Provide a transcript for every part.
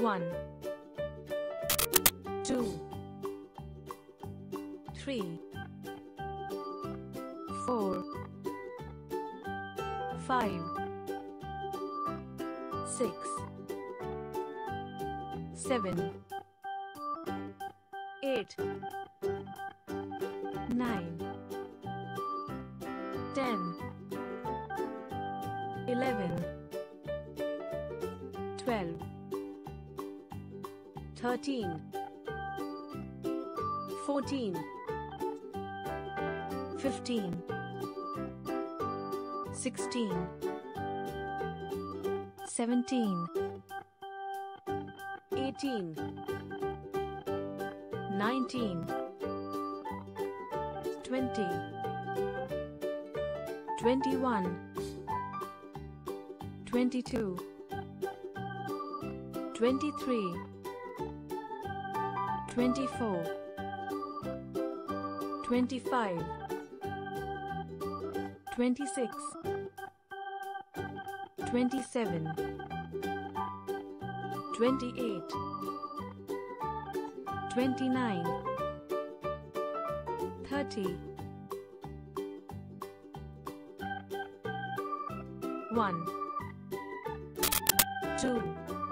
1 2 3 4 5 6 7 8 9 10 11 12 13 14 15 16 17 18 19 20 21 22 23 24 25 26 27 28 29 30 1 2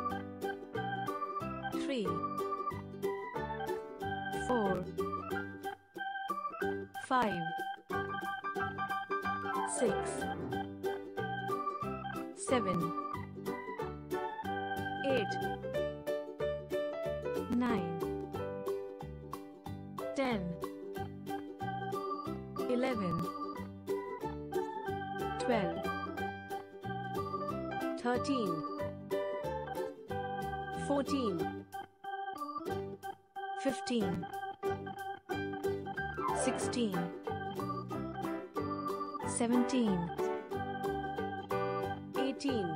3 4 5 6 7 8 9 10 11 12 13 14 15 16 17 18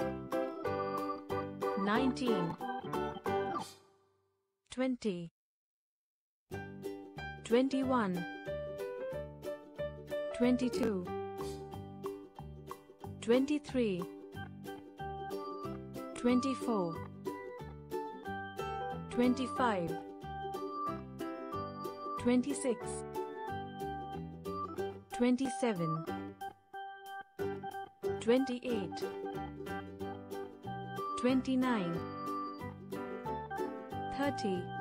19 20 21 22 23 24 25 26 27 28 29 30